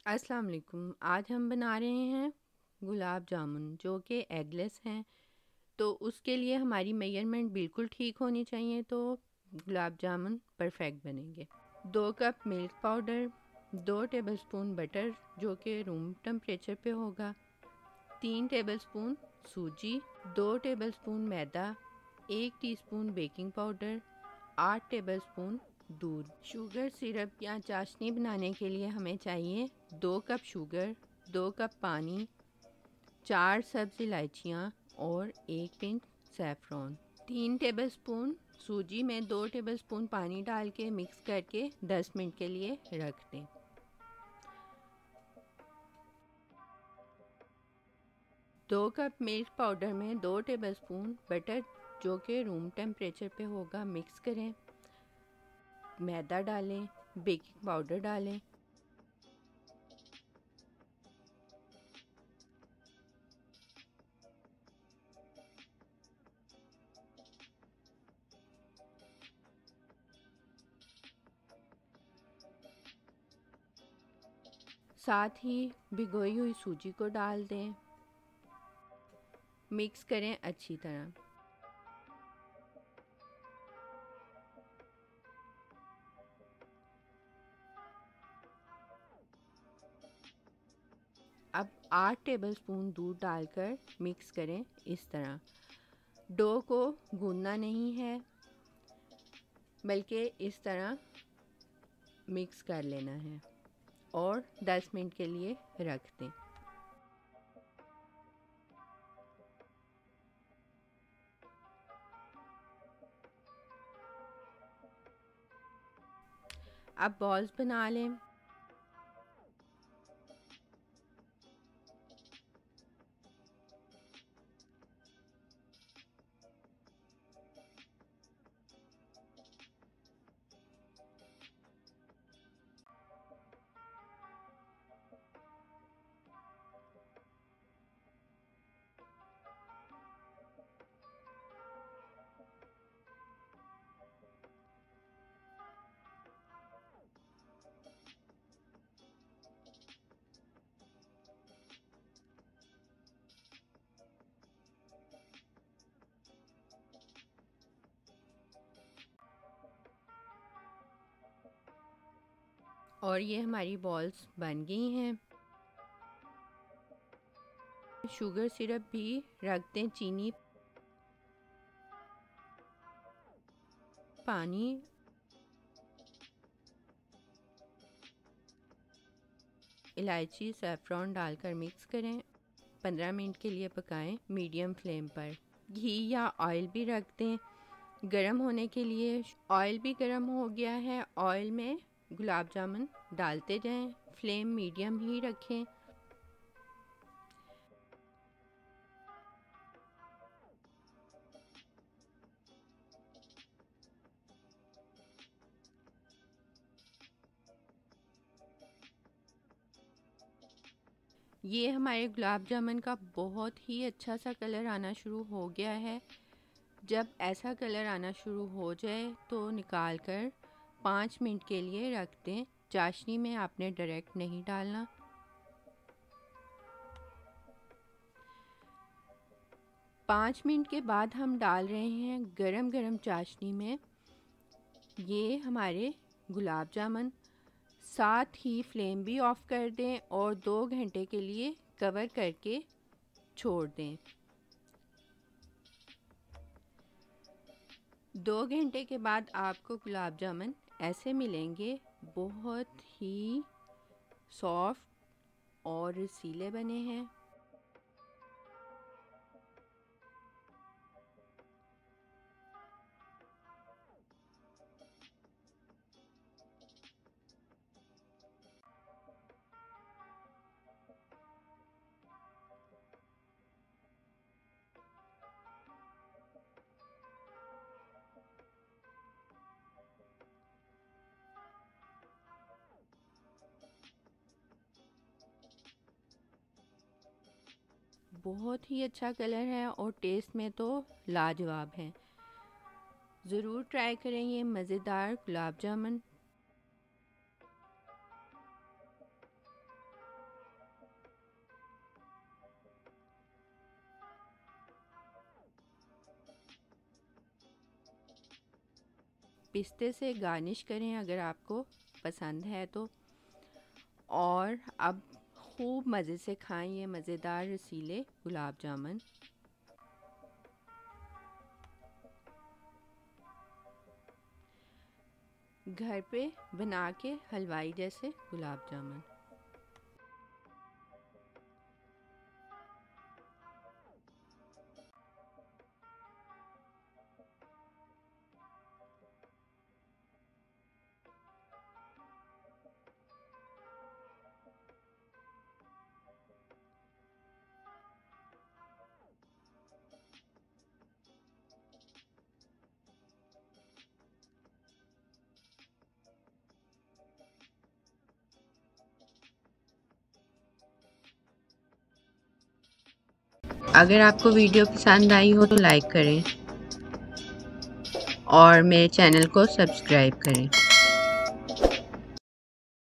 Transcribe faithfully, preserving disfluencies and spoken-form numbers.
अस्सलाम वालेकुम। आज हम बना रहे हैं गुलाब जामुन जो कि एगलेस हैं। तो उसके लिए हमारी मेजरमेंट बिल्कुल ठीक होनी चाहिए, तो गुलाब जामुन परफेक्ट बनेंगे। दो कप मिल्क पाउडर, दो टेबलस्पून बटर जो कि रूम टेम्परेचर पे होगा, तीन टेबलस्पून सूजी, दो टेबलस्पून मैदा, एक टीस्पून बेकिंग पाउडर, आठ टेबलस्पून दूध। शुगर सिरप या चाशनी बनाने के लिए हमें चाहिए दो कप शुगर, दो कप पानी, चार सब्ज़ इलायचियाँ और एक पिंच सैफ़रॉन। तीन टेबलस्पून सूजी में दो टेबलस्पून पानी डाल के मिक्स करके दस मिनट के लिए रख दें। दो कप मिल्क पाउडर में दो टेबलस्पून बटर जो कि रूम टेम्परेचर पे होगा मिक्स करें। मैदा डालें, बेकिंग पाउडर डालें, साथ ही भिगोई हुई सूजी को डाल दें। मिक्स करें अच्छी तरह। अब आठ टेबलस्पून दूध डालकर मिक्स करें इस तरह। डो को गूंदना नहीं है बल्कि इस तरह मिक्स कर लेना है और दस मिनट के लिए रख दें। अब बॉल्स बना लें। और ये हमारी बॉल्स बन गई हैं। शुगर सिरप भी रख दें, चीनी, पानी, इलायची, सैफ़रॉन डालकर मिक्स करें। पंद्रह मिनट के लिए पकाएं मीडियम फ्लेम पर। घी या ऑयल भी रख दें गरम होने के लिए। ऑयल भी गरम हो गया है। ऑयल में गुलाब जामुन डालते जाएं। फ्लेम मीडियम ही रखें। ये हमारे गुलाब जामुन का बहुत ही अच्छा सा कलर आना शुरू हो गया है। जब ऐसा कलर आना शुरू हो जाए तो निकाल कर पाँच मिनट के लिए रख दें। चाशनी में आपने डायरेक्ट नहीं डालना। पाँच मिनट के बाद हम डाल रहे हैं गरम गरम चाशनी में ये हमारे गुलाब जामुन। साथ ही फ्लेम भी ऑफ कर दें और दो घंटे के लिए कवर करके छोड़ दें। दो घंटे के बाद आपको गुलाब जामुन ऐसे मिलेंगे, बहुत ही सॉफ्ट और रसीले बने हैं। बहुत ही अच्छा कलर है और टेस्ट में तो लाजवाब है। ज़रूर ट्राई करें ये मज़ेदार गुलाब जामुन। पिस्ते से गार्निश करें अगर आपको पसंद है तो। और अब खूब मज़े से खाएं ये मज़ेदार रसीले गुलाब जामुन। घर पे बना के हलवाई जैसे गुलाब जामुन। अगर आपको वीडियो पसंद आई हो तो लाइक करें और मेरे चैनल को सब्सक्राइब करें।